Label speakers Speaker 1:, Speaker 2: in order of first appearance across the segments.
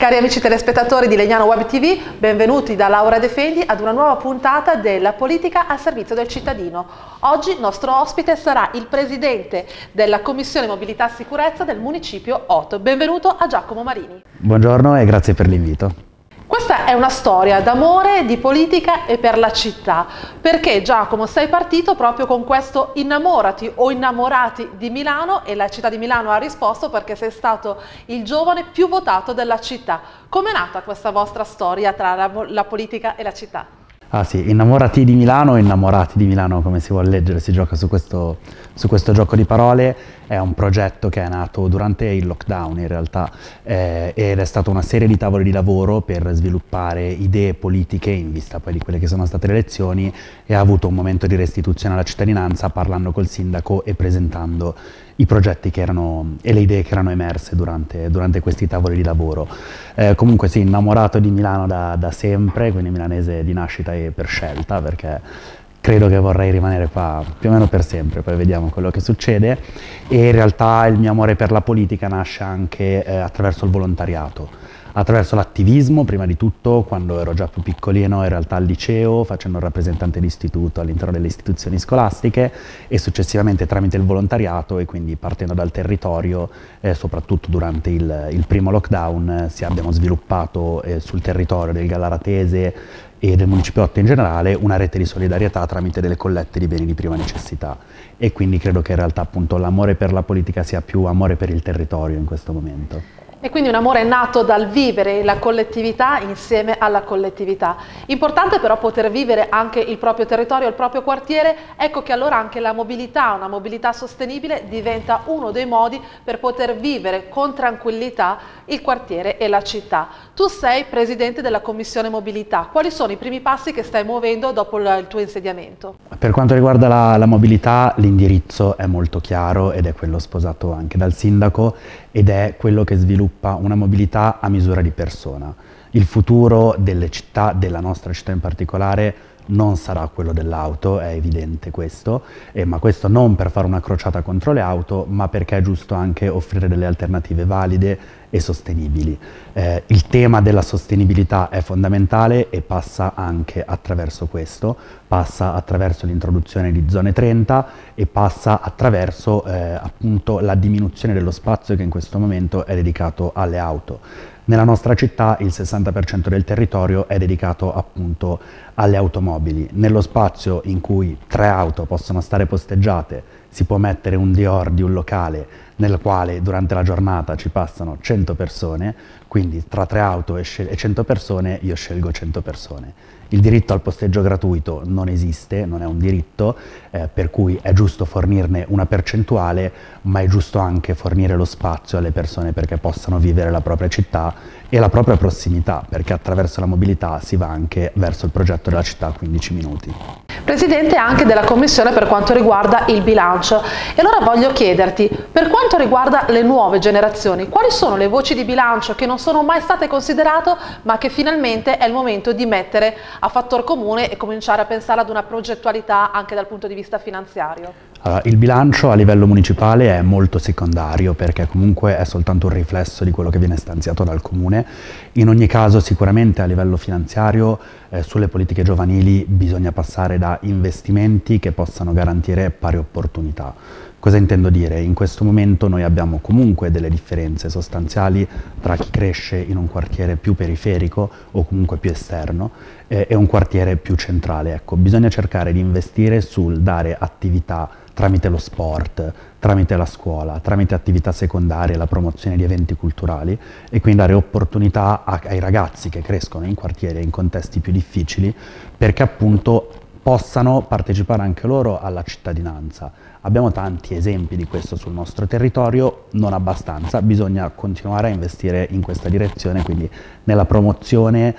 Speaker 1: Cari amici telespettatori di Legnano Web TV, benvenuti da Laura De Fendi ad una nuova puntata della politica al servizio del cittadino. Oggi il nostro ospite sarà il presidente della Commissione Mobilità e Sicurezza del Municipio Oto. Benvenuto a Giacomo Marini.
Speaker 2: Buongiorno e grazie per l'invito.
Speaker 1: Questa è una storia d'amore, di politica e per la città, perché Giacomo sei partito proprio con questo innamorati o innamorati di Milano e la città di Milano ha risposto perché sei stato il giovane più votato della città. Com'è nata questa vostra storia tra la politica e la città?
Speaker 2: Ah sì, innamorati di Milano o innamorati di Milano, come si vuol leggere, si gioca su questo gioco di parole. È un progetto che è nato durante il lockdown in realtà ed è stata una serie di tavoli di lavoro per sviluppare idee politiche in vista poi di quelle che sono state le elezioni e ha avuto un momento di restituzione alla cittadinanza parlando col sindaco e presentando i progetti e le idee che erano emerse durante questi tavoli di lavoro. Comunque sì, innamorato di Milano da sempre, quindi milanese di nascita e per scelta, perché credo che vorrei rimanere qua più o meno per sempre, poi vediamo quello che succede. E in realtà il mio amore per la politica nasce anche attraverso il volontariato. Attraverso l'attivismo, prima di tutto, quando ero già più piccolino, in realtà al liceo, facendo il rappresentante di istituto all'interno delle istituzioni scolastiche e successivamente tramite il volontariato e quindi partendo dal territorio, soprattutto durante il primo lockdown, abbiamo sviluppato sul territorio del Gallaratese e del Municipio Otto in generale una rete di solidarietà tramite delle collette di beni di prima necessità e quindi credo che in realtà appunto l'amore per la politica sia più amore per il territorio in questo momento.
Speaker 1: E quindi un amore nato dal vivere la collettività insieme alla collettività. Importante però poter vivere anche il proprio territorio, il proprio quartiere, ecco che allora anche la mobilità, una mobilità sostenibile diventa uno dei modi per poter vivere con tranquillità il quartiere e la città. Tu sei presidente della Commissione Mobilità, quali sono i primi passi che stai muovendo dopo il tuo insediamento? Per quanto riguarda la mobilità, l'indirizzo è molto chiaro ed è quello sposato anche dal sindaco ed è quello che sviluppa una mobilità a misura di persona. Il futuro delle città, della nostra città in particolare, non sarà quello dell'auto, è evidente questo, ma questo non per fare una crociata contro le auto, ma perché è giusto anche offrire delle alternative valide e sostenibili. Il tema della sostenibilità è fondamentale e passa anche attraverso questo, passa attraverso l'introduzione di zone 30 e passa attraverso appunto la diminuzione dello spazio che in questo momento è dedicato alle auto. Nella nostra città il 60% del territorio è dedicato appunto alle automobili. Nello spazio in cui 3 auto possono stare posteggiate si può mettere un Dior di un locale nel quale durante la giornata ci passano 100 persone, quindi tra 3 auto e 100 persone io scelgo 100 persone. Il diritto al posteggio gratuito non esiste, non è un diritto, per cui è giusto fornirne una percentuale, ma è giusto anche fornire lo spazio alle persone perché possano vivere la propria città e la propria prossimità, perché attraverso la mobilità si va anche verso il progetto della città a 15 minuti. Presidente anche della Commissione per quanto riguarda il bilancio. E allora voglio chiederti, per quanto riguarda le nuove generazioni, quali sono le voci di bilancio che non sono mai state considerate, ma che finalmente è il momento di mettere a fattor comune e cominciare a pensare ad una progettualità anche dal punto di vista finanziario?
Speaker 2: Allora, il bilancio a livello municipale è molto secondario perché comunque è soltanto un riflesso di quello che viene stanziato dal comune. In ogni caso sicuramente a livello finanziario sulle politiche giovanili bisogna passare da investimenti che possano garantire pari opportunità. Cosa intendo dire? In questo momento noi abbiamo comunque delle differenze sostanziali tra chi cresce in un quartiere più periferico o comunque più esterno e un quartiere più centrale. Ecco, bisogna cercare di investire sul dare attività tramite lo sport, tramite la scuola, tramite attività secondarie, la promozione di eventi culturali e quindi dare opportunità ai ragazzi che crescono in quartieri e in contesti più difficili perché appunto possano partecipare anche loro alla cittadinanza. Abbiamo tanti esempi di questo sul nostro territorio, non abbastanza, bisogna continuare a investire in questa direzione, quindi nella promozione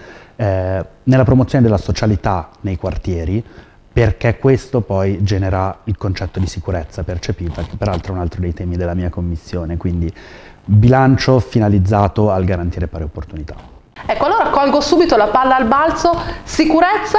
Speaker 2: della socialità nei quartieri, perché questo poi genera il concetto di sicurezza percepita, che peraltro è un altro dei temi della mia commissione, quindi bilancio finalizzato al garantire pari opportunità.
Speaker 1: Ecco, allora colgo subito la palla al balzo.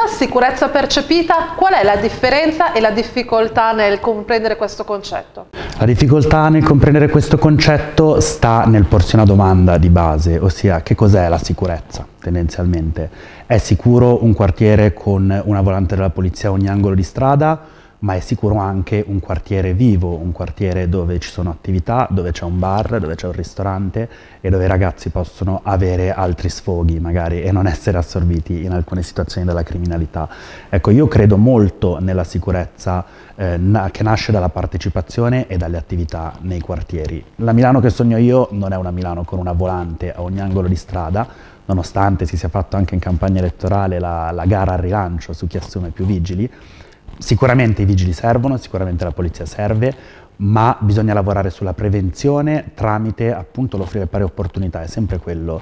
Speaker 1: Sicurezza percepita, qual è la differenza e la difficoltà nel comprendere questo concetto?
Speaker 2: La difficoltà nel comprendere questo concetto sta nel porsi una domanda di base, ossia che cos'è la sicurezza tendenzialmente? È sicuro un quartiere con una volante della polizia a ogni angolo di strada, ma è sicuro anche un quartiere vivo, un quartiere dove ci sono attività, dove c'è un bar, dove c'è un ristorante e dove i ragazzi possono avere altri sfoghi magari e non essere assorbiti in alcune situazioni dalla criminalità. Ecco, io credo molto nella sicurezza che nasce dalla partecipazione e dalle attività nei quartieri. La Milano che sogno io non è una Milano con una volante a ogni angolo di strada, nonostante si sia fatto anche in campagna elettorale la gara al rilancio su chi assume più vigili. Sicuramente i vigili servono, sicuramente la polizia serve, ma bisogna lavorare sulla prevenzione tramite appunto l'offrire pari opportunità, è sempre quello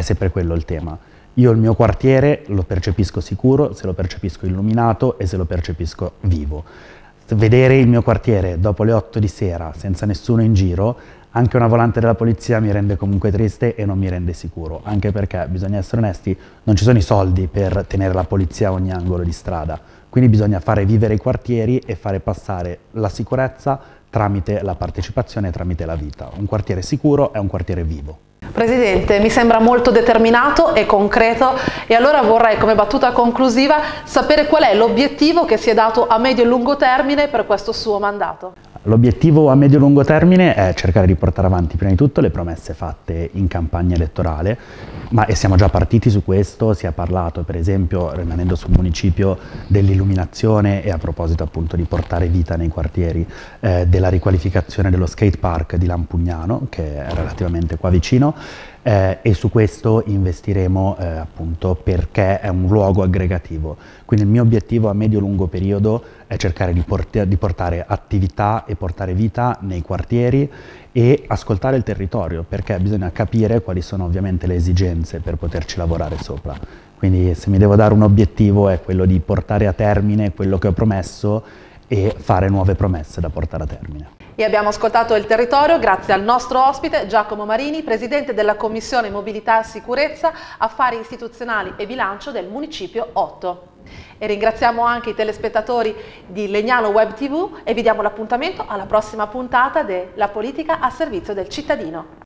Speaker 2: il tema. Io il mio quartiere lo percepisco sicuro, se lo percepisco illuminato e se lo percepisco vivo. Vedere il mio quartiere dopo le 8 di sera senza nessuno in giro, anche una volante della polizia mi rende comunque triste e non mi rende sicuro, anche perché, bisogna essere onesti, non ci sono i soldi per tenere la polizia a ogni angolo di strada. Quindi bisogna fare vivere i quartieri e fare passare la sicurezza tramite la partecipazione e tramite la vita. Un quartiere sicuro è un quartiere vivo.
Speaker 1: Presidente, mi sembra molto determinato e concreto e allora vorrei, come battuta conclusiva, sapere qual è l'obiettivo che si è dato a medio e lungo termine per questo suo mandato.
Speaker 2: L'obiettivo a medio-lungo termine è cercare di portare avanti prima di tutto le promesse fatte in campagna elettorale, e siamo già partiti su questo, si è parlato per esempio, rimanendo sul municipio, dell'illuminazione e a proposito appunto di portare vita nei quartieri, della riqualificazione dello skate park di Lampugnano, che è relativamente qua vicino, e su questo investiremo appunto perché è un luogo aggregativo. Quindi il mio obiettivo a medio-lungo periodo è cercare di portare attività e portare vita nei quartieri e ascoltare il territorio, perché bisogna capire quali sono ovviamente le esigenze per poterci lavorare sopra. Quindi se mi devo dare un obiettivo è quello di portare a termine quello che ho promesso e fare nuove promesse da portare a termine.
Speaker 1: E abbiamo ascoltato il territorio grazie al nostro ospite Giacomo Marini, Presidente della Commissione Mobilità e Sicurezza, Affari Istituzionali e Bilancio del Municipio 8. E ringraziamo anche i telespettatori di Legnano Web TV e vi diamo l'appuntamento alla prossima puntata de La politica a servizio del cittadino.